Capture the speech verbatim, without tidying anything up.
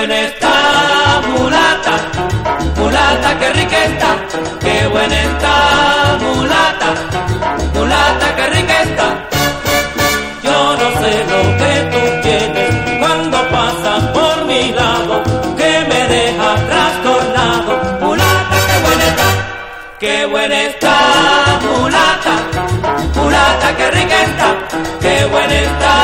buena está, mulata, mulata, qué rica está, qué buena está, mulata, mulata, qué rica está. Yo no sé lo que tú tienes cuando pasas por mi lado, que me deja trastornado, mulata, qué buena está, qué buena está, mulata, mulata, qué rica está, qué buena está.